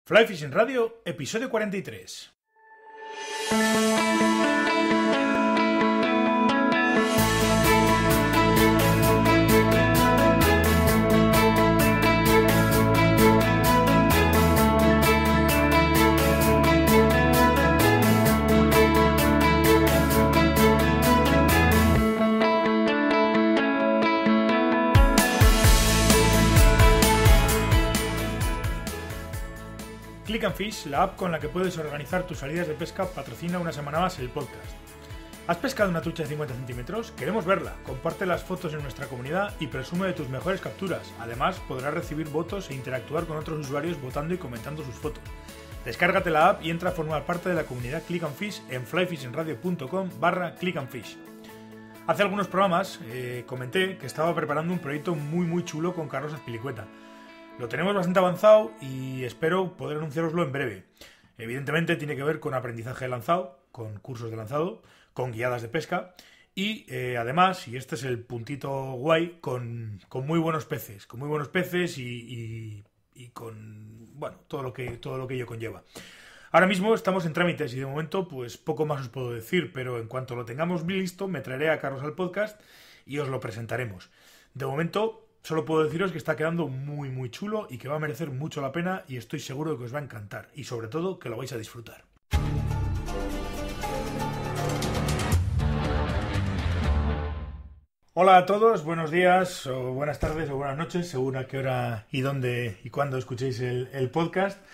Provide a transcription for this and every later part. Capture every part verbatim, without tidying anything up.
Fly Fishing Radio, episodio cuarenta y tres. Click and Fish, la app con la que puedes organizar tus salidas de pesca, patrocina una semana más el podcast. ¿Has pescado una trucha de cincuenta centímetros? Queremos verla. Comparte las fotos en nuestra comunidad y presume de tus mejores capturas. Además, podrás recibir votos e interactuar con otros usuarios votando y comentando sus fotos. Descárgate la app y entra a formar parte de la comunidad Click and Fish en flyfishingradio.com barra Click and Fish. Hace algunos programas eh, comenté que estaba preparando un proyecto muy muy chulo con Carlos Azpilicueta. Lo tenemos bastante avanzado y espero poder anunciaroslo en breve. Evidentemente tiene que ver con aprendizaje de lanzado, con cursos de lanzado, con guiadas de pesca y eh, además, y este es el puntito guay, con, con muy buenos peces, con muy buenos peces y, y, y con bueno todo lo que todo lo que ello conlleva. Ahora mismo estamos en trámites y de momento pues poco más os puedo decir, pero en cuanto lo tengamos listo me traeré a Carlos al podcast y os lo presentaremos. De momento solo puedo deciros que está quedando muy muy chulo y que va a merecer mucho la pena y estoy seguro de que os va a encantar y sobre todo que lo vais a disfrutar. Hola a todos, buenos días o buenas tardes o buenas noches, según a qué hora y dónde y cuándo escuchéis el, el podcast.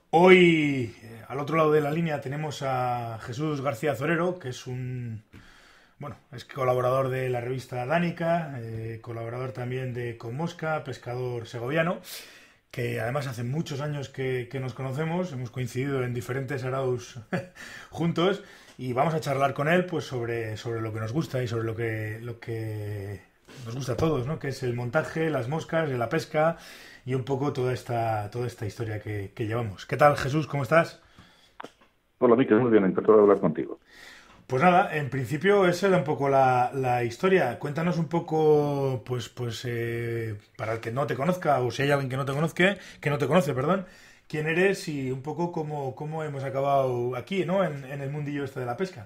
Hoy eh, al otro lado de la línea tenemos a Jesús García Zorero, que es un... Bueno, es colaborador de la revista Danica, eh, colaborador también de Con Mosca, pescador segoviano, que además hace muchos años que, que nos conocemos, hemos coincidido en diferentes araus juntos y vamos a charlar con él pues sobre, sobre lo que nos gusta y sobre lo que, lo que nos gusta a todos, ¿no? Que es el montaje, las moscas, la pesca y un poco toda esta, toda esta historia que, que llevamos. ¿Qué tal, Jesús? ¿Cómo estás? Hola, Miquel, muy bien, encantado de hablar contigo. Pues nada, en principio esa era un poco la, la historia. Cuéntanos un poco, pues, pues eh, para el que no te conozca, o si hay alguien que no te conozca, que no te conoce, perdón, quién eres y un poco cómo, cómo hemos acabado aquí, ¿no? En, en el mundillo este de la pesca.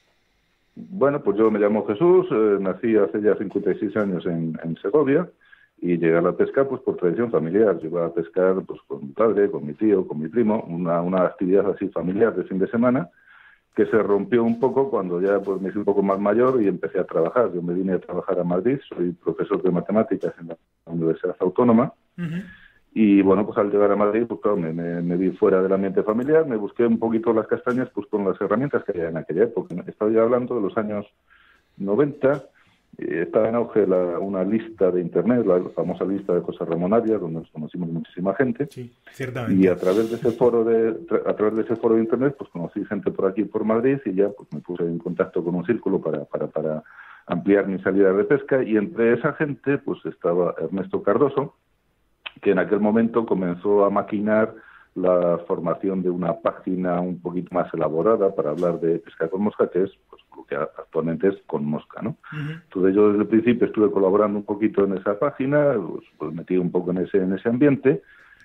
Bueno, pues yo me llamo Jesús, eh, nací hace ya cincuenta y seis años en, en Segovia y llegué a la pesca pues por tradición familiar. Llegué a pescar pues con mi padre, con mi tío, con mi primo, una, una actividad así familiar de fin de semana, que se rompió un poco cuando ya pues me hice un poco más mayor y empecé a trabajar. Yo me vine a trabajar a Madrid, soy profesor de matemáticas en la Universidad Autónoma, uh-huh. Y bueno, pues al llegar a Madrid, pues claro, me, me, me vi fuera del ambiente familiar, me busqué un poquito las castañas pues con las herramientas que había en aquella época. Estaba ya hablando de los años noventa, eh, estaba en auge la, una lista de internet, la famosa lista de José Ramón Arias, donde nos conocimos muchísima gente. Sí, ciertamente. Y a través de ese foro de a través de ese foro de internet, pues conocí gente por aquí por Madrid y ya pues me puse en contacto con un círculo para para para ampliar mi salida de pesca, y entre esa gente pues estaba Ernesto Cardoso, que en aquel momento comenzó a maquinar la formación de una página un poquito más elaborada para hablar de pesca con mosca, que es pues lo que actualmente es Con Mosca, ¿no? Uh-huh. Entonces yo desde el principio estuve colaborando un poquito en esa página, pues, pues metí un poco en ese en ese ambiente,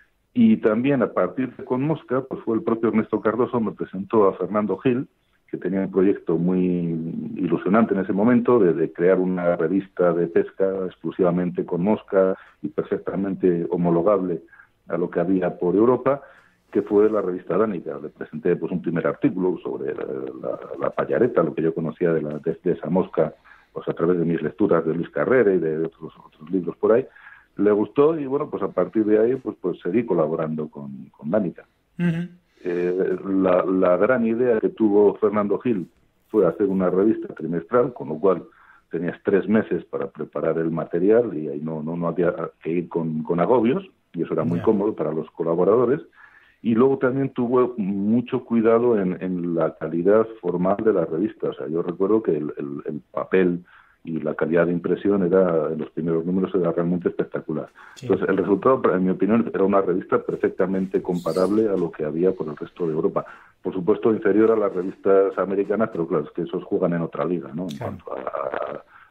y también a partir de Con Mosca pues fue el propio Ernesto Cardoso, me presentó a Fernando Gil, que tenía un proyecto muy ilusionante en ese momento de, de crear una revista de pesca exclusivamente con mosca y perfectamente homologable a lo que había por Europa, que fue la revista Danica. Le presenté pues un primer artículo sobre la, la, la payareta, lo que yo conocía de, la, de, de esa mosca, pues a través de mis lecturas de Luis Carrera y de otros, otros libros por ahí. Le gustó y bueno, pues a partir de ahí pues, pues seguí colaborando con, con Danica. Uh-huh. Eh, la, la gran idea que tuvo Fernando Gil fue hacer una revista trimestral, con lo cual tenías tres meses para preparar el material y ahí no, no, no había que ir con, con agobios, y eso era muy yeah. cómodo para los colaboradores. Y luego también tuvo mucho cuidado en, en la calidad formal de la revista. O sea, yo recuerdo que el, el, el papel y la calidad de impresión era, en los primeros números, era realmente espectacular. Sí. Entonces, el resultado, en mi opinión, era una revista perfectamente comparable a lo que había por el resto de Europa. Por supuesto, inferior a las revistas americanas, pero claro, es que esos juegan en otra liga, ¿no? En sí. cuanto a, a,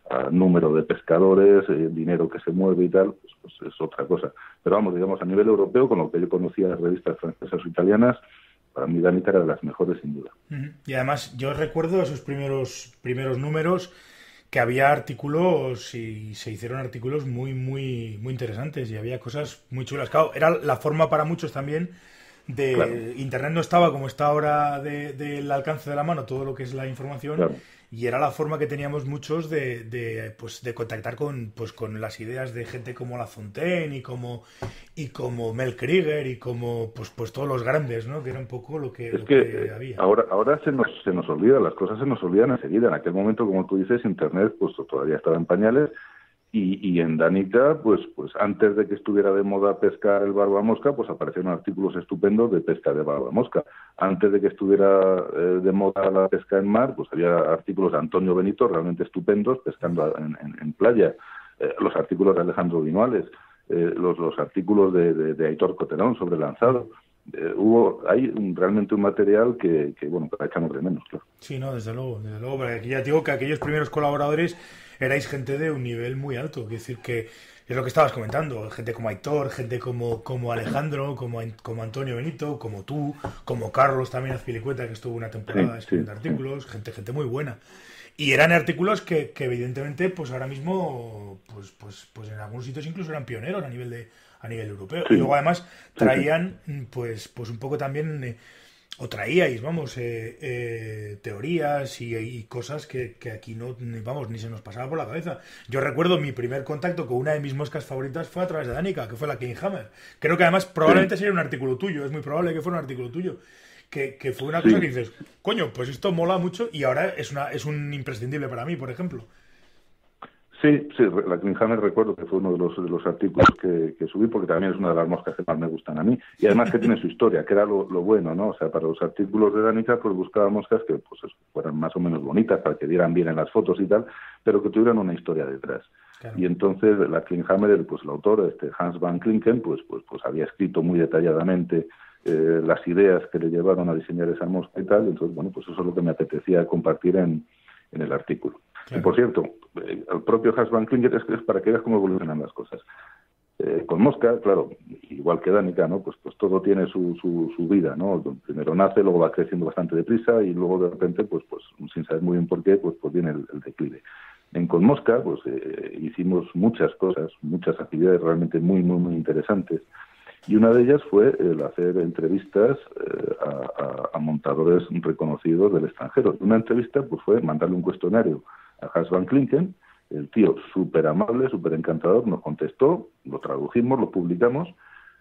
a número de pescadores, eh, dinero que se mueve y tal, pues, pues es otra cosa. Pero vamos, digamos, a nivel europeo, con lo que yo conocía las revistas francesas o italianas, para mí Danica era de las mejores, sin duda. Uh-huh. Y además, yo recuerdo esos primeros, primeros números que había artículos y se hicieron artículos muy, muy, muy interesantes y había cosas muy chulas. Claro, era la forma para muchos también de... Claro. Internet no estaba como está ahora del de, de alcance de la mano todo lo que es la información. Claro. Y era la forma que teníamos muchos de, de pues de contactar con pues con las ideas de gente como La Fontaine y como y como Mel Krieger y como pues pues todos los grandes, ¿no? Que era un poco lo que, es lo que, que había. Ahora ahora se nos se nos olvida, las cosas se nos olvidan enseguida. En aquel momento, como tú dices, Internet pues todavía estaba en pañales. Y, y en Danica, pues pues antes de que estuviera de moda pescar el barbamosca, pues aparecieron artículos estupendos de pesca de barbamosca. Antes de que estuviera eh, de moda la pesca en mar, pues había artículos de Antonio Benito realmente estupendos pescando en, en, en playa. Eh, los artículos de Alejandro Vinuales, eh, los, los artículos de, de, de Aitor Coterón sobre lanzado. Eh, hubo hay un, realmente un material que, que bueno, que echamos de menos, claro. Sí, no, desde luego, desde luego, porque aquí ya digo que aquellos primeros colaboradores erais gente de un nivel muy alto, es decir, que es lo que estabas comentando, gente como Aitor, gente como, como Alejandro, como, como Antonio Benito, como tú, como Carlos también Azpilicueta, que estuvo una temporada sí, escribiendo sí, artículos, sí. gente gente muy buena. Y eran artículos que, que evidentemente, pues ahora mismo, pues, pues, pues en algunos sitios incluso eran pioneros a nivel de a nivel europeo. Sí. Y luego además traían, pues, pues un poco también, eh, o traíais, vamos, eh, eh, teorías y, y cosas que, que aquí no, vamos, ni se nos pasaba por la cabeza. Yo recuerdo mi primer contacto con una de mis moscas favoritas fue a través de Danica, que fue la King Hammer. Creo que además probablemente sí. sería un artículo tuyo, es muy probable que fuera un artículo tuyo. Que, que fue una cosa sí. que dices, coño, pues esto mola mucho y ahora es una es un imprescindible para mí, por ejemplo. Sí, sí, la Klinghammer recuerdo que fue uno de los, de los artículos que, que subí, porque también es una de las moscas que más me gustan a mí, y además que tiene su historia, que era lo, lo bueno, ¿no? O sea, para los artículos de Danica, pues buscaba moscas que pues fueran más o menos bonitas, para que dieran bien en las fotos y tal, pero que tuvieran una historia detrás. Claro. Y entonces la Klinghammer, pues el autor, este Hans van Klinken, pues, pues, pues había escrito muy detalladamente eh, las ideas que le llevaron a diseñar esa mosca y tal, entonces, bueno, pues eso es lo que me apetecía compartir en, en el artículo. Claro. Y por cierto, eh, el propio Hans van Klinken es, es para que veas cómo evolucionan las cosas. Eh, con mosca, claro, igual que Danica, ¿no? Pues, pues todo tiene su, su, su vida, ¿no? Primero nace, luego va creciendo bastante deprisa y luego de repente, pues, pues sin saber muy bien por qué, pues, pues viene el, el declive. En Con Mosca, pues eh, hicimos muchas cosas, muchas actividades realmente muy, muy, muy interesantes. Y una de ellas fue el hacer entrevistas eh, a, a, a montadores reconocidos del extranjero. Una entrevista pues fue mandarle un cuestionario a Hans van Klinken. El tío, súper amable, súper encantador, nos contestó, lo tradujimos, lo publicamos,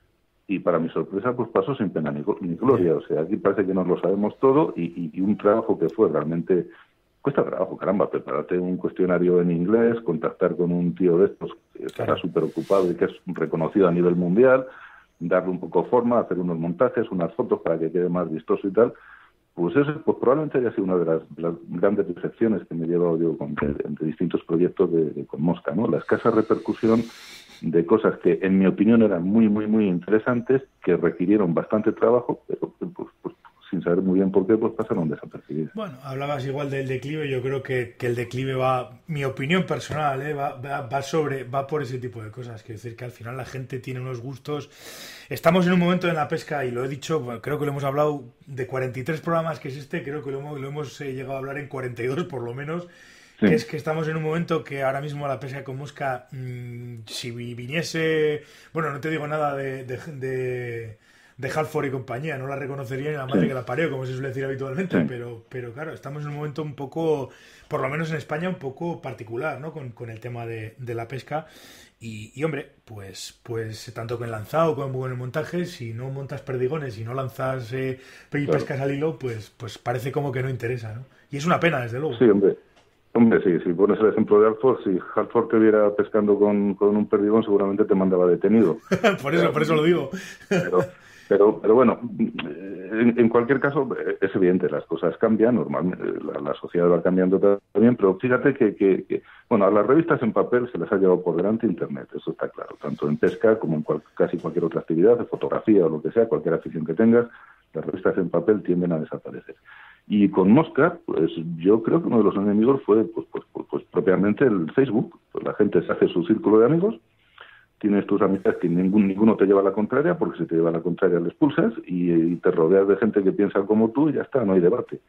y para mi sorpresa pues pasó sin pena ni, ni gloria. O sea, aquí parece que nos lo sabemos todo, y, y, y un trabajo que fue realmente... Cuesta trabajo, caramba, prepararte un cuestionario en inglés, contactar con un tío de estos que estará súper ocupado y que es reconocido a nivel mundial, darle un poco forma, hacer unos montajes, unas fotos para que quede más vistoso y tal. Pues eso pues probablemente haya sido una de las, de las grandes decepciones que me he llevado yo con, de, de distintos proyectos de, de Con Mosca, ¿no? La escasa repercusión de cosas que, en mi opinión, eran muy, muy, muy interesantes, que requirieron bastante trabajo, pero pues, pues sin saber muy bien por qué, pues pasaron desapercibidas. Bueno, hablabas igual del declive, yo creo que, que el declive va, mi opinión personal, ¿eh? va, va, va sobre, va por ese tipo de cosas, quiero decir que al final la gente tiene unos gustos. Estamos en un momento en la pesca, y lo he dicho, bueno, creo que lo hemos hablado de cuarenta y tres programas que existe, creo que lo hemos, lo hemos eh, llegado a hablar en cuarenta y dos por lo menos, sí. Que es que estamos en un momento que ahora mismo la pesca con mosca, mmm, si viniese, bueno, no te digo nada de... de, de de Halford y compañía, no la reconocería ni la madre sí. que la parió, como se suele decir habitualmente, sí. pero, pero claro, estamos en un momento un poco, por lo menos en España, un poco particular, ¿no? Con, con el tema de, de la pesca, y, y hombre, pues, pues tanto con el lanzado como con el montaje, si no montas perdigones y no lanzas eh, y claro. pescas al hilo, pues, pues parece como que no interesa, ¿no? Y es una pena, desde luego. Sí, hombre. Hombre, sí, si pones el ejemplo de Halford, si Halford te viera pescando con, con un perdigón, seguramente te mandaba detenido. por eso, por eso lo digo. Pero... Pero, pero bueno, en, en cualquier caso, es evidente, las cosas cambian, normalmente la, la sociedad va cambiando también, pero fíjate que, que, que, bueno, a las revistas en papel se les ha llevado por delante Internet, eso está claro, tanto en pesca como en cual, casi cualquier otra actividad, de fotografía o lo que sea, cualquier afición que tengas, las revistas en papel tienden a desaparecer. Y con Mosca, pues yo creo que uno de los enemigos fue pues, pues, pues, pues propiamente el Facebook. Pues la gente se hace su círculo de amigos, tienes tus amistades que ningún, ninguno te lleva a la contraria, porque si te lleva a la contraria le expulsas, y, y te rodeas de gente que piensa como tú y ya está, no hay debate.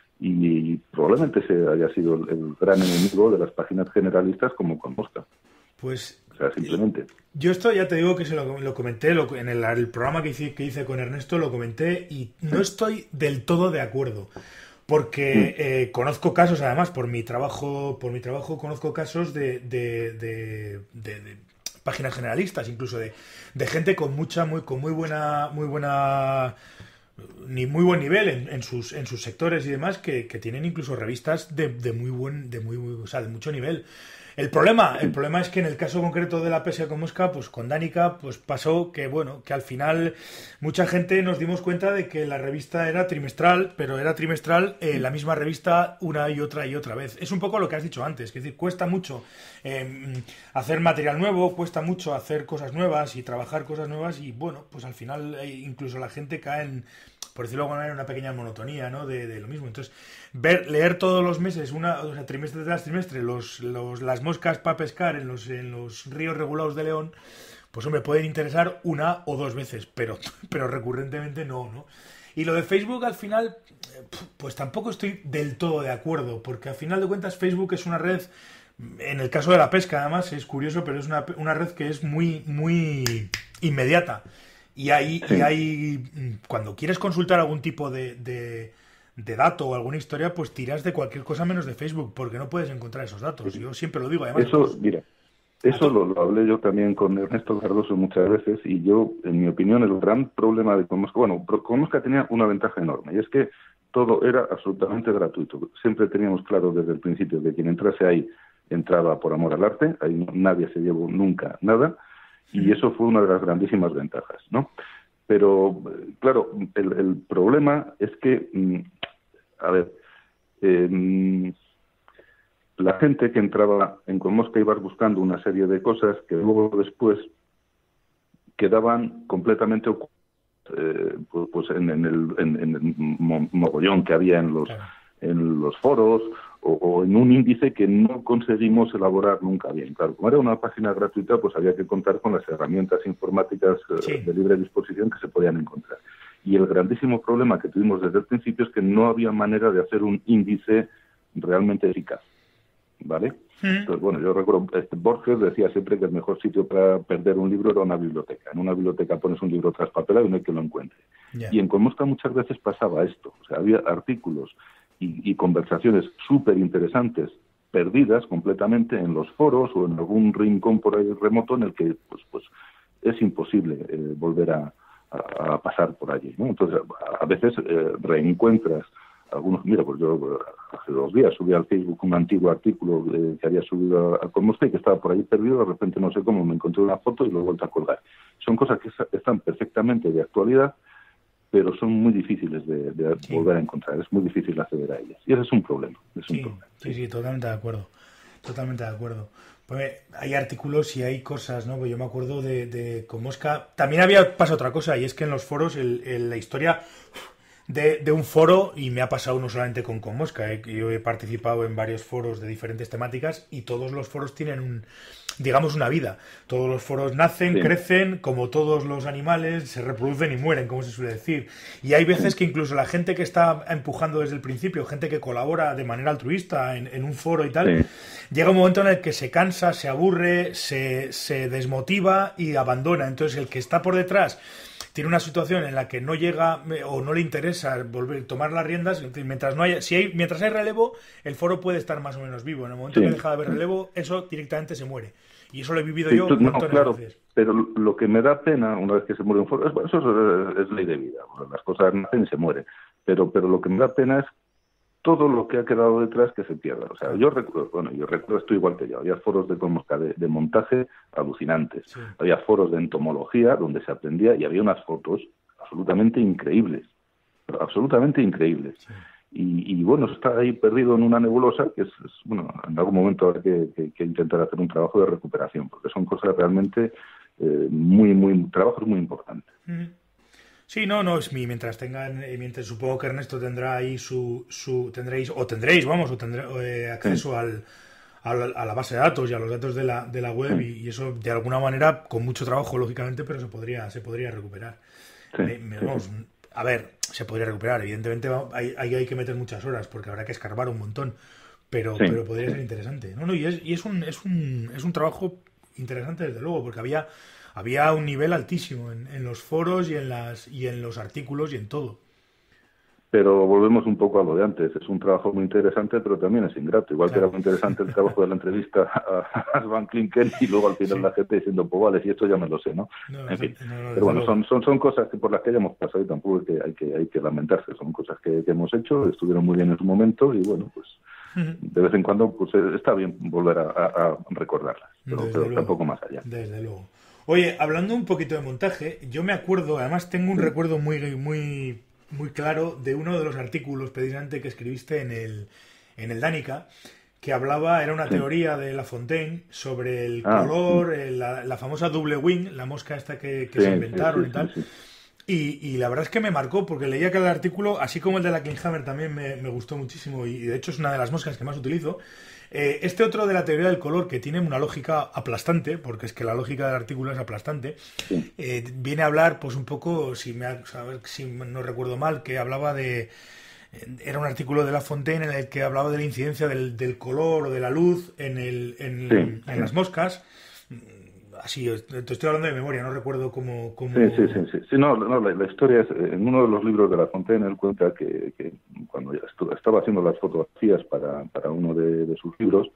Y, y probablemente ese haya sido el, el gran enemigo de las páginas generalistas como con Mosca. Pues... O sea, simplemente. Yo esto ya te digo que se lo, lo comenté lo, en el, el programa que hice, que hice con Ernesto, lo comenté y no estoy del todo de acuerdo. Porque eh, conozco casos, además, por mi trabajo, por mi trabajo conozco casos de, de, de, de, de páginas generalistas, incluso de, de gente con mucha, muy, con muy buena, muy buena, ni muy buen nivel en, en sus, en sus sectores y demás, que, que tienen incluso revistas de, de muy buen, de muy, o sea, de mucho nivel. El problema, el problema es que en el caso concreto de la pesca con mosca, pues con Danica, pues pasó que, bueno, que al final mucha gente nos dimos cuenta de que la revista era trimestral, pero era trimestral eh, la misma revista una y otra y otra vez. Es un poco lo que has dicho antes, que es decir, cuesta mucho eh, hacer material nuevo, cuesta mucho hacer cosas nuevas y trabajar cosas nuevas y, bueno, pues al final eh, incluso la gente cae en, por decirlo de alguna manera, una pequeña monotonía, ¿no? De, de lo mismo. Entonces, ver, leer todos los meses, una, o sea, trimestre tras trimestre, los, los, las moscas para pescar en los, en los ríos regulados de León, pues hombre, pueden interesar una o dos veces, pero, pero recurrentemente no, ¿no? Y lo de Facebook, al final, pues tampoco estoy del todo de acuerdo, porque al final de cuentas Facebook es una red, en el caso de la pesca además, es curioso, pero es una, una red que es muy, muy inmediata. Y hay, sí. y hay, cuando quieres consultar algún tipo de, de, de dato o alguna historia, pues tiras de cualquier cosa menos de Facebook, porque no puedes encontrar esos datos. Yo siempre lo digo, además. Eso, pues, mira, eso lo, lo hablé yo también con Ernesto Cardoso muchas veces, y yo, en mi opinión, el gran problema de Conmosca, bueno, Conmosca tenía una ventaja enorme, y es que todo era absolutamente gratuito. Siempre teníamos claro desde el principio que quien entrase ahí entraba por amor al arte, ahí no, nadie se llevó nunca nada. Y eso fue una de las grandísimas ventajas, ¿no? Pero, claro, el, el problema es que, a ver, eh, la gente que entraba en Conmosca iba buscando una serie de cosas que luego después quedaban completamente ocultas, eh, pues, pues en, en, el, en, en el mogollón que había en los, en los foros, O, o en un índice que no conseguimos elaborar nunca bien. Claro, como era una página gratuita, pues había que contar con las herramientas informáticas sí. eh, de libre disposición que se podían encontrar. Y el grandísimo problema que tuvimos desde el principio es que no había manera de hacer un índice realmente eficaz, ¿vale? Mm. Entonces, bueno, yo recuerdo, este, Borges decía siempre que el mejor sitio para perder un libro era una biblioteca. En una biblioteca pones un libro traspapelado y no hay que lo encuentre. Yeah. Y en Conmosca muchas veces pasaba esto. O sea, había artículos Y, y conversaciones súper interesantes perdidas completamente en los foros o en algún rincón por ahí remoto en el que pues pues es imposible eh, volver a, a, a pasar por allí, ¿no? Entonces a, a veces eh, reencuentras algunos, mira, pues yo hace dos días subí al Facebook un antiguo artículo eh, que había subido a, a Conmosca y que estaba por ahí perdido, de repente no sé cómo me encontré una foto y lo he vuelto a colgar. Son cosas que están perfectamente de actualidad, pero son muy difíciles de, de sí. volver a encontrar, es muy difícil acceder a ellas. Y ese es un problema. Es sí, un problema. sí, sí, totalmente de acuerdo. Totalmente de acuerdo. Pues hay artículos y hay cosas, ¿no? Pues yo me acuerdo de, de Conmosca. También había pasado otra cosa, y es que en los foros, el, el, la historia de, de un foro, y me ha pasado no solamente con Conmosca, ¿eh? Yo he participado en varios foros de diferentes temáticas, y todos los foros tienen un... digamos una vida. Todos los foros nacen, sí. crecen, como todos los animales, se reproducen y mueren, como se suele decir. Y hay veces sí. que incluso la gente que está empujando desde el principio, gente que colabora de manera altruista en, en un foro y tal, sí. llega un momento en el que se cansa, se aburre, se, se desmotiva y abandona. Entonces el que está por detrás tiene una situación en la que no llega o no le interesa volver tomar las riendas. Mientras no haya, si hay, mientras hay relevo, el foro puede estar más o menos vivo. En el momento sí. que deja de haber relevo, eso directamente se muere. Y eso lo he vivido sí, yo un montón no, claro, de veces. Pero lo que me da pena, una vez que se muere un foro, es, bueno, eso es, es ley de vida. Bueno, las cosas nacen y se mueren. Pero, pero lo que me da pena es todo lo que ha quedado detrás que se pierda. O sea, yo recuerdo, bueno, yo recuerdo esto igual que yo. Había foros de Conmosca de, de montaje alucinantes. Sí. Había foros de entomología donde se aprendía y había unas fotos absolutamente increíbles. Absolutamente increíbles. Sí. Y, y bueno, está ahí perdido en una nebulosa que es, es bueno, en algún momento habrá que, que, que intentar hacer un trabajo de recuperación, porque son cosas realmente eh, muy, muy, trabajos muy importantes. Mm. Sí, no, no, es mi, mientras tengan, eh, mientras supongo que Ernesto tendrá ahí su, su tendréis, o tendréis, vamos, o tendré eh, Sí, acceso al, al- a la base de datos y a los datos de la, de la web sí, y, y eso de alguna manera, con mucho trabajo, lógicamente, pero se podría, se podría recuperar. sí, Me- me- sí, sí. vamos, a ver, se podría recuperar, evidentemente va- hay, hay, hay que meter muchas horas porque habrá que escarbar un montón, pero, Sí, pero podría sí. ser interesante. No, no, y es, y es un, es un, es un trabajo interesante desde luego, porque había, había un nivel altísimo en, en los foros y en las, y en los artículos y en todo. Pero volvemos un poco a lo de antes. Es un trabajo muy interesante, pero también es ingrato. Igual que era Claro. muy interesante el trabajo de la entrevista a, a Van Klinken y luego al final Sí. la gente diciendo, pues vale, si esto ya me lo sé, ¿no? No, En fin. no, no, Pero desde bueno, luego. son, son, son cosas que por las que hayamos pasado y tampoco hay que, hay que, hay que lamentarse. Son cosas que, que hemos hecho, estuvieron muy bien en su momento y bueno, pues Ujú. de vez en cuando pues eh, está bien volver a, a- a recordarlas, pero, Desde pero luego, tampoco más allá. desde luego. Oye, hablando un poquito de montaje, yo me acuerdo, además tengo un Sí, recuerdo muy, muy, muy claro de uno de los artículos precisamente que escribiste en el, en el Danica, que hablaba, era una sí. teoría de La Fontaine sobre el Ah, mm, color, eh, la, la famosa double wing, la mosca esta que, que sí, se sí, sí, inventaron y sí, tal. sí. Y, y la verdad es que me marcó porque leía que el artículo, así como el de la Klinghammer también me, me gustó muchísimo y de hecho es una de las moscas que más utilizo. Eh, este otro de la teoría del color que tiene una lógica aplastante, porque es que la lógica del artículo es aplastante, Sí. eh, viene a hablar pues un poco, si, me, ha- saber si no recuerdo mal, que hablaba de... Era un artículo de La Fontaine en el que hablaba de la incidencia del, del color o de la luz en, el, en, Sí, en sí. las moscas. Así, te estoy hablando de memoria, no recuerdo cómo... Sí, sí, cómo... sí, sí. Sí, no, no, la, la historia es, eh, en uno de los libros de La Fontaine, él cuenta que, que cuando ya estu- estaba haciendo las fotografías para, para uno de, de sus libros,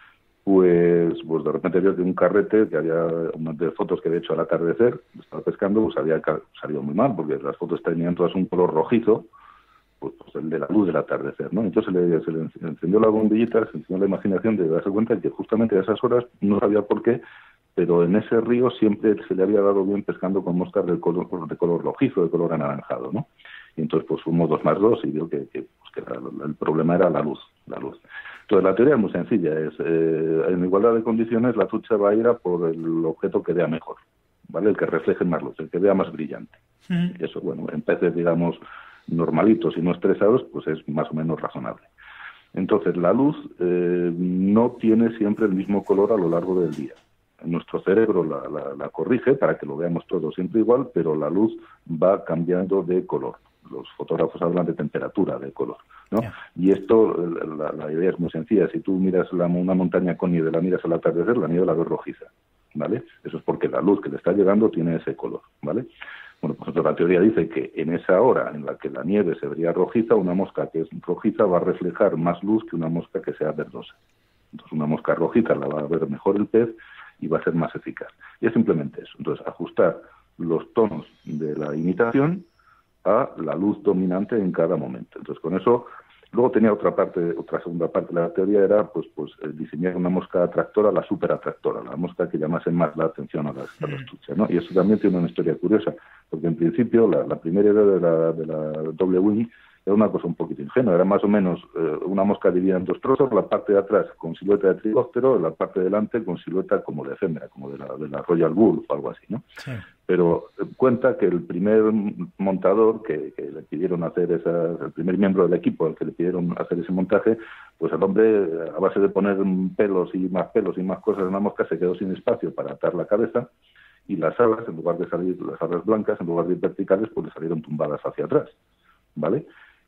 pues, pues de repente vio que un carrete, que había unas de fotos que había hecho al atardecer, estaba pescando, pues había ca- salido muy mal, porque las fotos tenían todas un color rojizo, pues, pues el de la luz del atardecer, ¿no? Entonces le, se le encendió la bombillita, se encendió la imaginación de darse cuenta de que justamente a esas horas, no sabía por qué, pero en ese río siempre se le había dado bien pescando con moscas de color, de color rojizo, de color anaranjado, ¿no? Y entonces pues sumó dos más dos y vio que, que, pues, que la, el problema era la luz, la luz. Entonces la teoría es muy sencilla, es eh, en igualdad de condiciones la trucha va a ir a por el objeto que vea mejor, ¿vale? El que refleje más luz, el que vea más brillante. Mm. Y eso, bueno, en peces, digamos, normalitos y no estresados, pues es más o menos razonable. Entonces la luz eh, no tiene siempre el mismo color a lo largo del día. Nuestro cerebro la, la, la corrige para que lo veamos todo siempre igual, pero la luz va cambiando de color. Los fotógrafos hablan de temperatura, de color, ¿no? Yeah. Y esto, la, la idea es muy sencilla. Si tú miras la, una montaña con nieve, la miras al atardecer, la nieve la ves rojiza, ¿vale? Eso es porque la luz que le está llegando tiene ese color, ¿vale? Bueno, pues la teoría dice que en esa hora en la que la nieve se vería rojiza, una mosca que es rojiza va a reflejar más luz que una mosca que sea verdosa. Entonces una mosca rojiza la va a ver mejor el pez y va a ser más eficaz. Y es simplemente eso. Entonces, ajustar los tonos de la imitación a la luz dominante en cada momento. Entonces, con eso, luego tenía otra parte, otra segunda parte de la teoría, era pues, pues diseñar una mosca atractora, la superatractora, la mosca que llamase más la atención a las, a las truchas, ¿no? Y eso también tiene una historia curiosa, porque en principio la, la primera idea de la, de la doble wing era una cosa un poquito ingenua, era más o menos eh, una mosca dividida en dos trozos, la parte de atrás con silueta de tricóptero, la parte de delante con silueta como de efémera, como de la, de la Royal Bull o algo así, ¿no? Sí. Pero eh, cuenta que el primer montador que, que le pidieron hacer esa, el primer miembro del equipo al que le pidieron hacer ese montaje, pues el hombre, a base de poner pelos y más pelos y más cosas en la mosca, se quedó sin espacio para atar la cabeza, y las alas, en lugar de salir, las alas blancas, en lugar de ir verticales, pues le salieron tumbadas hacia atrás, ¿vale?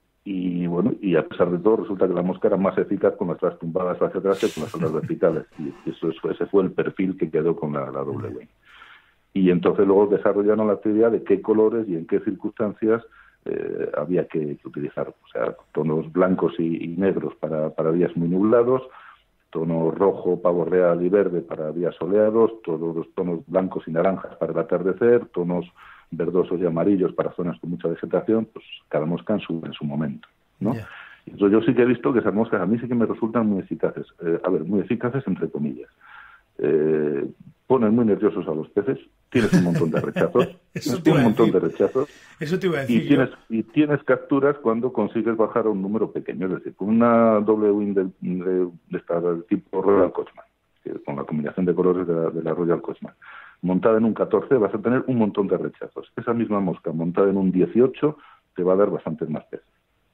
Y bueno, y a pesar de todo, resulta que la mosca era más eficaz con las alas tumbadas hacia atrás que con las alas verticales. Y eso, eso, ese fue el perfil que quedó con la, la doble wing. Y entonces luego desarrollaron la teoría de qué colores y en qué circunstancias eh, había que, que utilizar. O sea, tonos blancos y, y negros para, para días muy nublados, tono rojo, pavo real y verde para días soleados, todos los tonos blancos y naranjas para el atardecer, tonos verdosos y amarillos para zonas con mucha vegetación, pues cada mosca en su, en su momento, ¿no? Yeah. Entonces yo sí que he visto que esas moscas a mí sí que me resultan muy eficaces, eh, a ver, muy eficaces entre comillas. Eh, ponen muy nerviosos a los peces, tienes un montón de rechazos, un montón de rechazos, Eso te iba a decir y tienes, yo. y tienes capturas cuando consigues bajar a un número pequeño, es decir, con una doble wing de, de, de esta del tipo Royal Coachman, que con la combinación de colores de la, de la Royal Coachman. montada en un catorce vas a tener un montón de rechazos. Esa misma mosca montada en un dieciocho te va a dar bastantes más peces.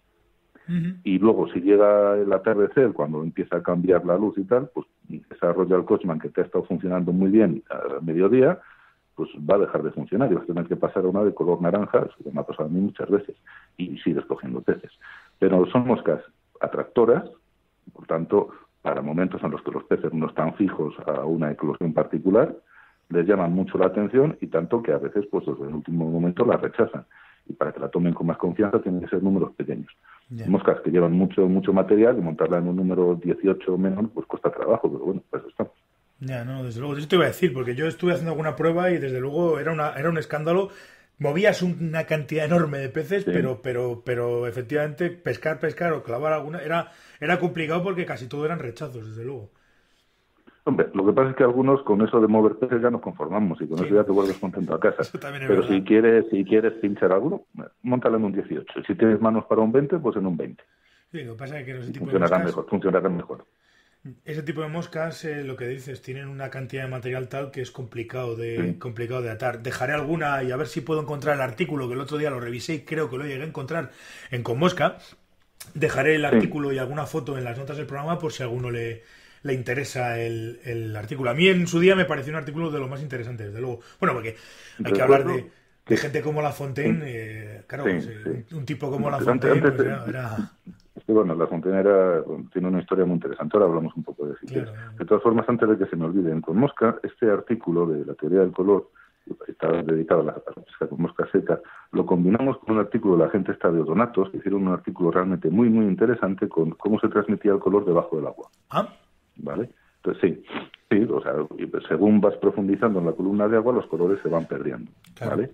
Uh-huh. Y luego, si llega el atardecer, cuando empieza a cambiar la luz y tal, pues esa Royal Coachman que te ha estado funcionando muy bien a mediodía, pues va a dejar de funcionar y vas a tener que pasar a una de color naranja, eso que me ha pasado a mí muchas veces, y sigues cogiendo peces. Pero son moscas atractoras, por tanto, para momentos en los que los peces no están fijos a una eclosión particular, les llaman mucho la atención y tanto que a veces, pues desde el último momento la rechazan. Y para que la tomen con más confianza tienen que ser números pequeños. Yeah. Moscas que llevan mucho mucho material y montarla en un número dieciocho o menos, pues cuesta trabajo, pero bueno, pues estamos. Ya, no, desde luego, eso te iba a decir, porque yo estuve haciendo alguna prueba y desde luego era una era un escándalo. Movías una cantidad enorme de peces, sí. pero pero pero efectivamente pescar, pescar o clavar alguna era era complicado porque casi todo eran rechazos, desde luego. Hombre, lo que pasa es que algunos con eso de mover peces ya nos conformamos y con sí. eso ya te vuelves contento a casa. Pero verdad. si quieres si quieres pinchar alguno, móntalo en un dieciocho. Si tienes manos para un veinte, pues en un veinte. Sí, lo que pasa es que ese tipo funcionará de moscas, mejor, funcionará mejor. Ese tipo de moscas, eh, lo que dices, tienen una cantidad de material tal que es complicado de sí. complicado de atar. Dejaré alguna y a ver si puedo encontrar el artículo, que el otro día lo revisé y creo que lo llegué a encontrar en Con Mosca. Dejaré el artículo sí. y alguna foto en las notas del programa por si a alguno le... le interesa el, el artículo. A mí en su día me pareció un artículo de lo más interesante, desde luego. Bueno, porque hay que hablar de, de gente como La Fontaine, eh, claro, sí, pues, sí. un tipo como La Fontaine, antes, pues, era... era... Sí, bueno, La Fontaine era, tiene una historia muy interesante, ahora hablamos un poco de eso. Claro. De todas formas, antes de que se me olviden, Con Mosca, este artículo de la teoría del color, está dedicado a la, a la pesca con mosca seca, lo combinamos con un artículo de la gente esta de Odonatos, que hicieron un artículo realmente muy, muy interesante con cómo se transmitía el color debajo del agua. ¿Ah? ¿Vale? Entonces sí, sí, o sea, según vas profundizando en la columna de agua, los colores se van perdiendo, claro. ¿vale?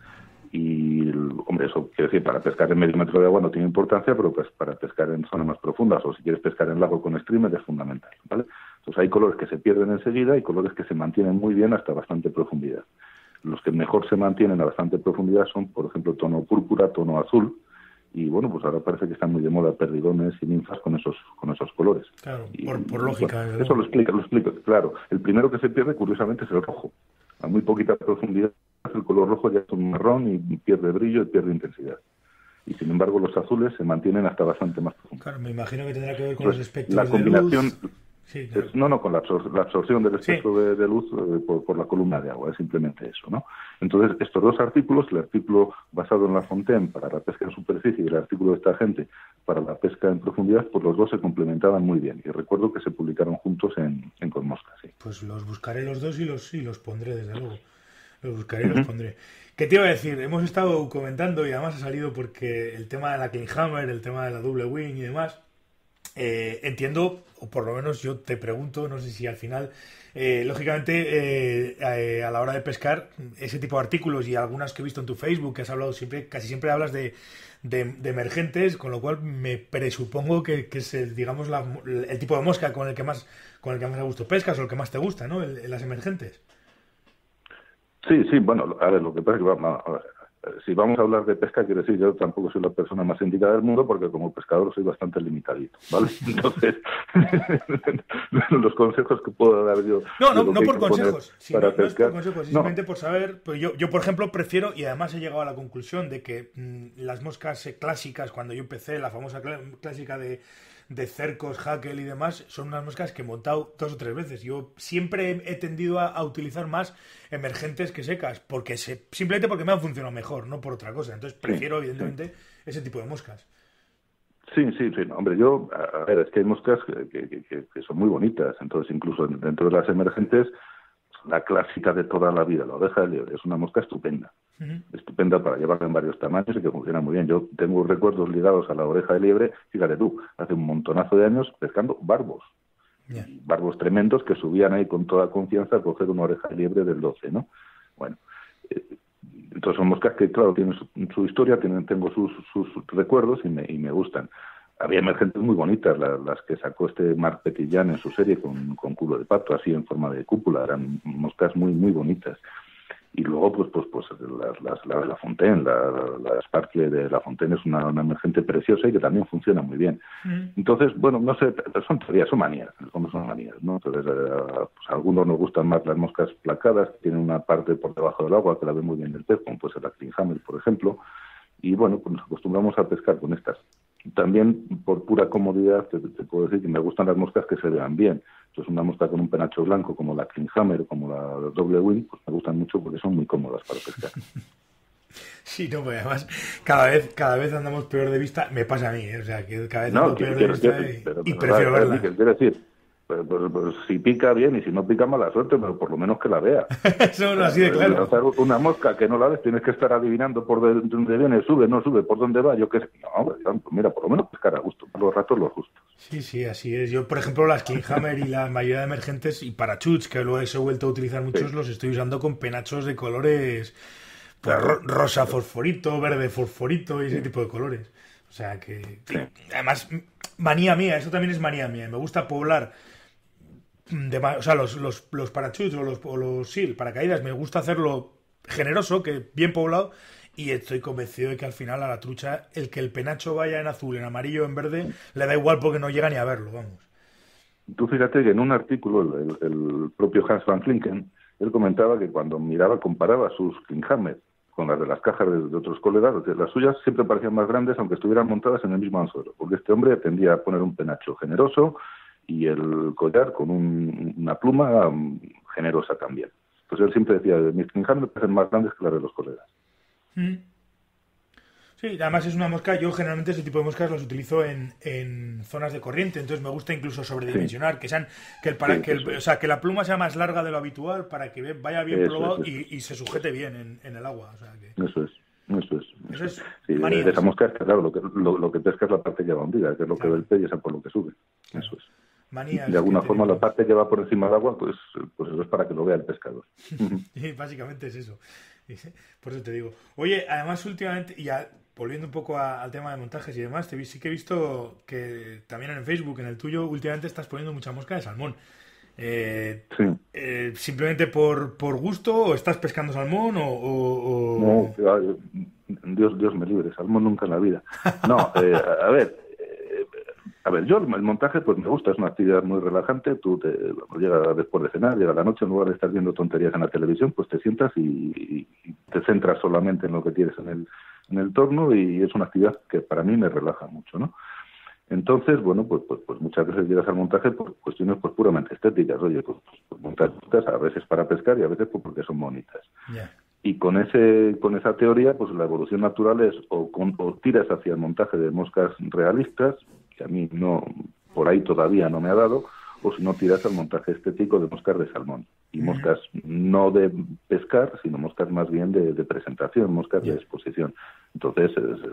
Y, hombre, eso quiere decir, para pescar en medio metro de agua no tiene importancia, pero pues para pescar en zonas más profundas o si quieres pescar en lago con streamer es fundamental, ¿vale? Entonces hay colores que se pierden enseguida y colores que se mantienen muy bien hasta bastante profundidad. Los que mejor se mantienen a bastante profundidad son, por ejemplo, tono púrpura, tono azul, y bueno, pues ahora parece que están muy de moda perdigones y ninfas con esos con esos colores. Claro, y, por, por lógica. Bueno, eso lo explica, lo explica. Claro, el primero que se pierde, curiosamente, es el rojo. A muy poquita profundidad, el color rojo ya es un marrón y pierde brillo y pierde intensidad. Y sin embargo, los azules se mantienen hasta bastante más profundo. Claro, me imagino que tendrá que ver con Entonces, los espectros la combinación, de luz. Sí, claro. es, no, no, con la, absor la absorción del espectro sí. de, de luz eh, por, por la columna de agua, es simplemente eso, ¿no? Entonces, estos dos artículos, el artículo basado en La Fontaine para la pesca en superficie y el artículo de esta gente para la pesca en profundidad, pues los dos se complementaban muy bien. Y recuerdo que se publicaron juntos en, en Con Mosca, sí. Pues los buscaré los dos y los, y los pondré, desde luego. Los buscaré y uh-huh. los pondré. ¿Qué te iba a decir? Hemos estado comentando y además ha salido porque el tema de la Klinghammer, el tema de la double wing y demás... Eh, entiendo, o por lo menos yo te pregunto, no sé si al final, eh, lógicamente, eh, eh, a la hora de pescar, ese tipo de artículos y algunas que he visto en tu Facebook, que has hablado siempre, casi siempre hablas de, de, de emergentes, con lo cual me presupongo que, que es el, digamos, la, el tipo de mosca con el que más con el que más a gusto pescas o el que más te gusta, ¿no? El, el, las emergentes. Sí, sí, bueno, a ver, lo que pasa es que vamos a ver. Si vamos a hablar de pesca, quiero decir, yo tampoco soy la persona más indicada del mundo porque como pescador soy bastante limitadito, ¿vale? Entonces, los consejos que puedo dar yo... No, no, no por consejos, sino, para no, pescar, no es por consejos, simplemente no. por saber... Pues yo, yo, por ejemplo, prefiero, y además he llegado a la conclusión de que mmm, las moscas clásicas, cuando yo empecé, la famosa cl clásica de... de cercos, hackle y demás, son unas moscas que he montado dos o tres veces. Yo siempre he tendido a, a utilizar más emergentes que secas, porque se, simplemente porque me han funcionado mejor, no por otra cosa. Entonces prefiero, sí, evidentemente, sí. ese tipo de moscas. Sí, sí, sí. No, hombre, yo, a ver, es que hay moscas que, que, que, que son muy bonitas. Entonces, incluso dentro de las emergentes, la clásica de toda la vida, la oreja de liebre, es una mosca estupenda. Uh-huh. Estupenda para llevarla en varios tamaños y que funciona muy bien. Yo tengo recuerdos ligados a la oreja de liebre, fíjate tú, hace un montonazo de años pescando barbos. Yeah. Barbos tremendos que subían ahí con toda confianza a coger una oreja de liebre del doce, ¿no? Bueno, eh, entonces son moscas que, claro, tienen su, su historia, tienen, tengo sus, sus recuerdos y me, y me gustan. Había emergentes muy bonitas, la, las que sacó este Marc Petillán en su serie con, con culo de pato, así en forma de cúpula, eran moscas muy, muy bonitas. Y luego, pues, pues, pues las, las, la de la Fontaine, la, la Sparkle de la Fontaine es una, una emergente preciosa y que también funciona muy bien. Mm. Entonces, bueno, no sé, son teorías, son manías, en el fondo son manías, ¿no? Entonces, eh, pues a algunos nos gustan más las moscas placadas, que tienen una parte por debajo del agua que la ve muy bien el pez, como puede ser la Klinghammer, por ejemplo, y bueno, pues nos acostumbramos a pescar con estas. También, por pura comodidad, te, te puedo decir que me gustan las moscas que se vean bien. Entonces, una mosca con un penacho blanco, como la Klinghammer, como la doble wing, pues me gustan mucho porque son muy cómodas para pescar. Sí, no, pues además, cada vez cada vez andamos peor de vista. Me pasa a mí, ¿eh? O sea, que cada vez no, ando que, peor que, de vista que, y, pero, y pero, prefiero pero, verla. ¿Qué quiere decir? Pues, pues, pues, si pica bien y si no pica, mala suerte, pero por lo menos que la vea. Eso no, así de claro. O sea, una mosca que no la ves, tienes que estar adivinando por dónde viene, sube, no sube, por dónde va. Yo qué sé. No, mira, por lo menos pescar a gusto, los ratos los justos. Sí, sí, así es. Yo, por ejemplo, las Klinghammer y la mayoría de emergentes y parachuts, que luego he vuelto a utilizar muchos, sí. Los estoy usando con penachos de colores, pues claro. Rosa fosforito, verde fosforito y ese sí. tipo de colores. O sea que, sí. Además, manía mía, eso también es manía mía. Me gusta poblar. De, o sea, los, los, los parachuts o los, o los sí, paracaídas, me gusta hacerlo generoso, que bien poblado, y estoy convencido de que al final a la trucha, el que el penacho vaya en azul, en amarillo, en verde, le da igual porque no llega ni a verlo, vamos. Tú fíjate que en un artículo, el, el propio Hans van Klinken, él comentaba que cuando miraba, comparaba sus Klinghammer con las de las cajas de, de otros colegas, las suyas siempre parecían más grandes aunque estuvieran montadas en el mismo anzuelo, porque este hombre tendía a poner un penacho generoso y el collar con un, una pluma um, generosa también. Entonces él siempre decía, mis Klinghammer me parecen más grandes que las de los colegas. Mm. Sí, además es una mosca, yo generalmente ese tipo de moscas las utilizo en, en zonas de corriente, entonces me gusta incluso sobredimensionar, sí. que sean que el para sí, que el, o sea que la pluma sea más larga de lo habitual para que vaya bien eso probado es, y, y se sujete bien en, en el agua. O sea que... Eso es. Eso es. Eso es sí, manías. De esa mosca es que, claro, lo que, lo, lo que pesca es la parte que va hundida, que es lo claro. que ve el pez y es por lo que sube. Claro. Eso es. Manías de alguna forma la parte que va por encima del agua, pues, pues eso es para que lo vea el pescador. Sí, básicamente es eso. Por eso te digo. Oye, además últimamente, y ya volviendo un poco a, al tema de montajes y demás, te vi, sí que he visto que también en Facebook, en el tuyo, últimamente estás poniendo mucha mosca de salmón. Eh, sí. eh, ¿Simplemente por, por gusto o estás pescando salmón o...? o, o... No, Dios, Dios me libre, salmón nunca en la vida. No, eh, a, a ver... A ver, yo el montaje pues me gusta, es una actividad muy relajante, tú te llegas después de cenar, llega la noche, en lugar de estar viendo tonterías en la televisión, pues te sientas y, y te centras solamente en lo que tienes en el, en el torno y es una actividad que para mí me relaja mucho, ¿no? Entonces, bueno, pues, pues, pues muchas veces llegas al montaje por cuestiones pues puramente estéticas, oye, pues, pues montar moscas a veces para pescar y a veces pues porque son bonitas. Yeah. Y con ese con esa teoría, pues la evolución natural es o, con, o tiras hacia el montaje de moscas realistas, que a mí no, por ahí todavía no me ha dado, o si no tiras al montaje estético de moscas de salmón. Y moscas no de pescar, sino moscas más bien de, de presentación, moscas yeah. de exposición. Entonces,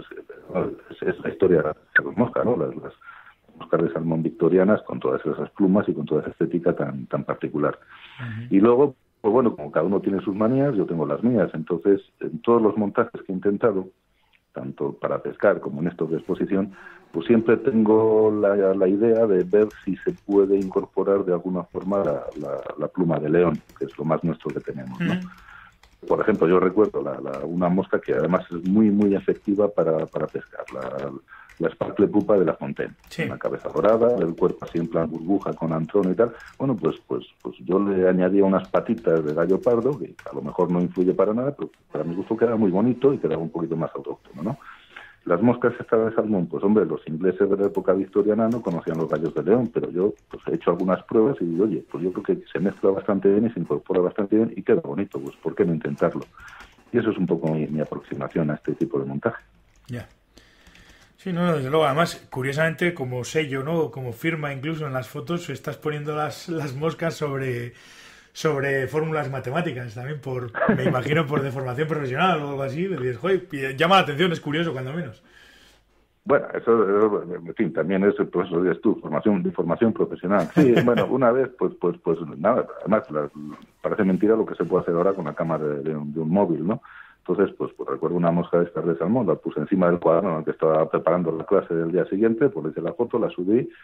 es, es, es la historia de las moscas, ¿no? Las, las moscas de salmón victorianas con todas esas plumas y con toda esa estética tan, tan particular. Uh-huh. Y luego, pues bueno, como cada uno tiene sus manías, yo tengo las mías. Entonces, en todos los montajes que he intentado, tanto para pescar como en estos de exposición, pues siempre tengo la, la idea de ver si se puede incorporar de alguna forma la, la, la pluma de león, que es lo más nuestro que tenemos, ¿no? Mm. Por ejemplo, yo recuerdo la, la, una mosca que además es muy, muy efectiva para, para pescar, la, la Sparkle pupa de la Fontaine. Sí. Una cabeza dorada, el cuerpo así en plan burbuja con antrono y tal. Bueno, pues, pues, pues yo le añadía unas patitas de gallo pardo, que a lo mejor no influye para nada, pero para mi gusto queda muy bonito y queda un poquito más autóctono, ¿no? Las moscas estas de salmón, pues hombre, los ingleses de la época victoriana no conocían los gallos de león, pero yo pues he hecho algunas pruebas y digo, oye, pues yo creo que se mezcla bastante bien y se incorpora bastante bien y queda bonito, pues ¿por qué no intentarlo? Y eso es un poco mi, mi aproximación a este tipo de montaje. Ya. Yeah. Sí, no, desde luego, además, curiosamente, como sello, ¿no? Como firma incluso en las fotos, estás poniendo las, las moscas sobre... sobre fórmulas matemáticas también, por me imagino por deformación profesional o algo así. Dices, joder, llama la atención, es curioso cuando menos. Bueno, eso, en fin, también es, pues lo dices tú, formación, de formación profesional. Sí, bueno, una vez, pues, pues, pues nada, además la, parece mentira lo que se puede hacer ahora con la cámara de, de, un, de un móvil, ¿no? Entonces, pues, pues recuerdo una mosca de estas de salmón, la puse encima del cuaderno en el que estaba preparando la clase del día siguiente, pues le hice la foto, la subí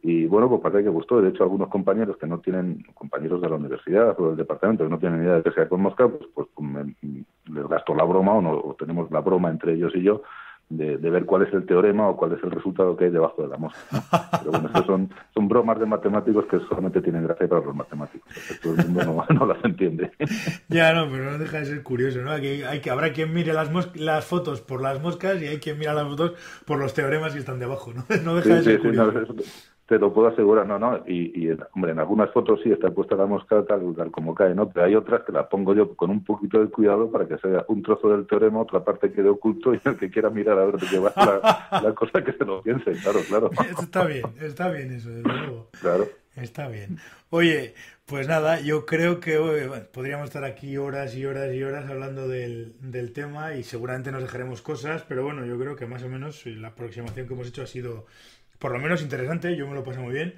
Y bueno, pues parece que gustó. De hecho, algunos compañeros que no tienen, compañeros de la universidad o del departamento, que no tienen ni idea de pesca con mosca, pues, pues me, les gasto la broma o, no, o tenemos la broma entre ellos y yo de, de ver cuál es el teorema o cuál es el resultado que hay debajo de la mosca, ¿no? Pero bueno, estas son, son bromas de matemáticos que solamente tienen gracia para los matemáticos. Porque todo el mundo no, no las entiende. Ya, no, pero no deja de ser curioso, ¿no? Aquí hay que, habrá quien mire las, mos- las fotos por las moscas y hay quien mira las fotos por los teoremas que están debajo, ¿no? No deja Sí, de ser sí, sí, curioso. no, eso te lo puedo asegurar, no, no, y, y hombre, en algunas fotos sí está puesta la mosca tal, tal como cae, ¿no? Pero hay otras que la pongo yo con un poquito de cuidado para que sea un trozo del teorema, otra parte quede oculto y el que quiera mirar a ver de qué va la, la cosa que se lo piense, claro, claro. Está bien, está bien eso, desde luego. Claro. Está bien. Oye, pues nada, yo creo que oye, bueno, podríamos estar aquí horas y horas y horas hablando del, del tema y seguramente nos dejaremos cosas, pero bueno, yo creo que más o menos la aproximación que hemos hecho ha sido por lo menos interesante, yo me lo he pasado muy bien.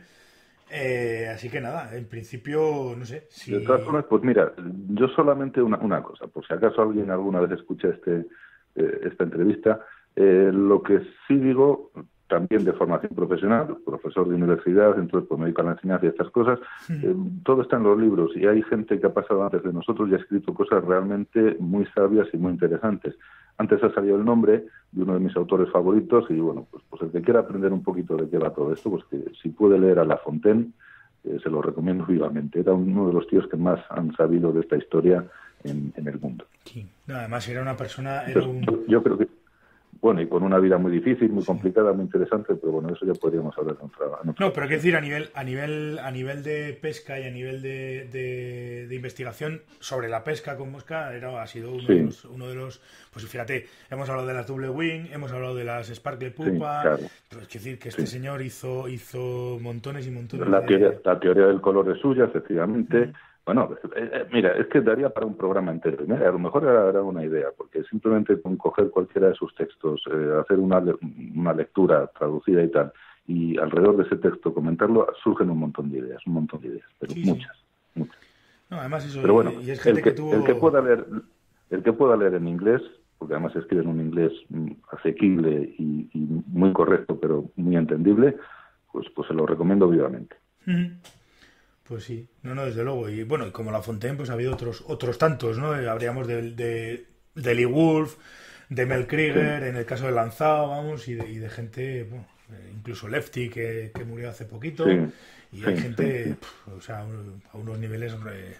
Eh, así que nada, en principio, no sé si... De todas formas, pues mira, yo solamente una, una cosa, por si acaso alguien alguna vez escucha este eh, esta entrevista, eh, lo que sí digo, también de formación profesional, profesor de universidad, entonces pues me dedico a la enseñanza y estas cosas, eh, todo está en los libros y hay gente que ha pasado antes de nosotros y ha escrito cosas realmente muy sabias y muy interesantes. Antes ha salido el nombre de uno de mis autores favoritos y bueno, pues, pues el que quiera aprender un poquito de qué va todo esto, pues que si puede leer a La Fontaine, eh, se lo recomiendo vivamente. Era uno de los tíos que más han sabido de esta historia en, en el mundo. Sí. No, además era una persona... Era Entonces, un... yo, yo creo que bueno, y con una vida muy difícil, muy complicada, muy interesante, pero bueno, eso ya podríamos hablar en otra, en otra No, pero quiero decir, a nivel, a nivel, a nivel de pesca y a nivel de, de, de investigación sobre la pesca con mosca, era, ha sido uno, Sí. de los, uno de los, pues fíjate, hemos hablado de las double wing, hemos hablado de las sparkle pupa, Sí, claro. pues, quiero decir que este Sí. señor hizo, hizo montones y montones La de... teoría, la teoría del color es suya, efectivamente. Bueno, eh, eh, mira, es que daría para un programa entero. Mira, a lo mejor era, era una idea, porque simplemente con coger cualquiera de sus textos, eh, hacer una, le- una lectura traducida y tal, y alrededor de ese texto comentarlo, surgen un montón de ideas, un montón de ideas, pero Sí, sí. muchas, muchas. No, además eso, Pero bueno, y, y es gente el que, que tuvo... el que pueda leer, el que pueda leer en inglés, porque además escribe en un inglés mm, asequible y, y muy correcto, pero muy entendible, pues, pues se lo recomiendo vivamente. Ujú. Pues sí, no, no, desde luego. Y bueno, y como La Fontaine, pues ha habido otros otros tantos, ¿no? Eh, Habríamos de, de, de Lee Wolf, de Mel Krieger, en el caso de Lanzao, vamos, y de, y de gente, bueno, eh, incluso Lefty, que, que murió hace poquito. Sí, Y sí, hay sí, gente, sí. pf, o sea, un- a unos niveles... eh,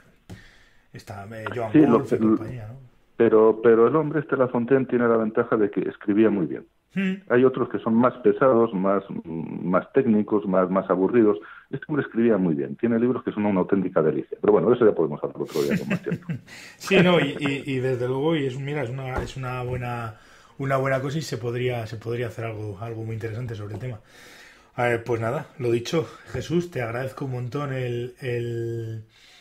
está eh, Joan Sí, lo Wolf y que- compañía, ¿no? Pero, pero el hombre este La Fontaine tiene la ventaja de que escribía muy bien. Mm. Hay otros que son más pesados, más, más técnicos, más, más aburridos. Este hombre escribía muy bien. Tiene libros que son una auténtica delicia. Pero bueno, de eso ya podemos hablar otro día con más tiempo. Sí, no, y, y, y desde luego, y es, mira, es una, es una buena una buena cosa y se podría, se podría hacer algo, algo muy interesante sobre el tema. A ver, pues nada, lo dicho, Jesús, te agradezco un montón el, el,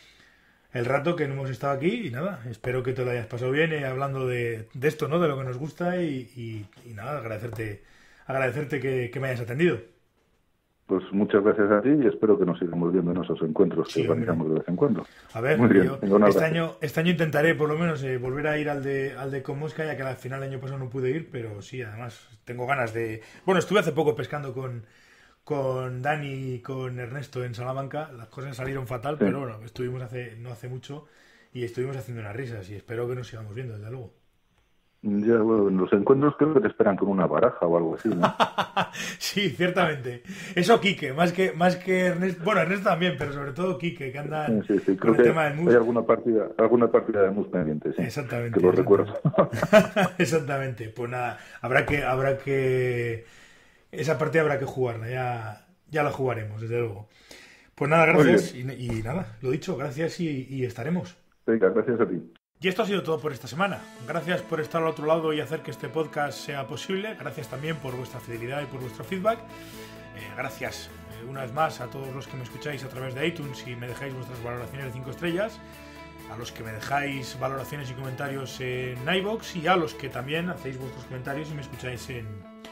el rato que hemos estado aquí y nada, espero que te lo hayas pasado bien eh, hablando de, de esto, ¿no? De lo que nos gusta y, y, y nada, agradecerte, agradecerte que, que me hayas atendido. Pues muchas gracias a ti y espero que nos sigamos viendo en esos encuentros Sí, que organizamos de vez en cuando. A ver, Muy bien, yo venga, un este abrazo. año, este año intentaré por lo menos eh, volver a ir al de al de con mosca, ya que al final el año pasado no pude ir, pero sí, además tengo ganas de... Bueno, estuve hace poco pescando con, con Dani y con Ernesto en Salamanca, las cosas salieron fatal, Sí. pero bueno, estuvimos hace no hace mucho y estuvimos haciendo unas risas y espero que nos sigamos viendo, desde luego. Ya, bueno, en los encuentros creo que te esperan con una baraja o algo así, ¿no? Sí, ciertamente. Eso Quique, más que más que Ernesto, bueno, Ernesto también, pero sobre todo Quique, que anda Sí, sí, sí. con Creo el que tema del mus. hay alguna partida, alguna partida de mus pendiente, sí. Exactamente. Que lo exactamente. recuerdo. Exactamente. Pues nada, habrá que, habrá que, esa partida habrá que jugarla, ya, ya la jugaremos, desde luego. Pues nada, gracias y, y nada, lo dicho, gracias y, y estaremos. Venga, gracias a ti. Y esto ha sido todo por esta semana. Gracias por estar al otro lado y hacer que este podcast sea posible. Gracias también por vuestra fidelidad y por vuestro feedback. Eh, gracias eh, una vez más a todos los que me escucháis a través de iTunes y me dejáis vuestras valoraciones de cinco estrellas. A los que me dejáis valoraciones y comentarios en iVoox y a los que también hacéis vuestros comentarios y me escucháis en,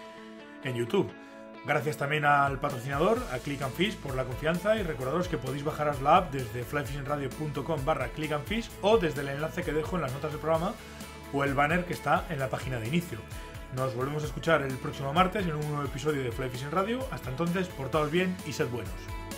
en YouTube. Gracias también al patrocinador, a Click and Fish, por la confianza y recordaros que podéis bajaros la app desde flyfishingradio.com barra click and fish o desde el enlace que dejo en las notas del programa o el banner que está en la página de inicio. Nos volvemos a escuchar el próximo martes en un nuevo episodio de Fly Fishing Radio. Hasta entonces, portaos bien y sed buenos.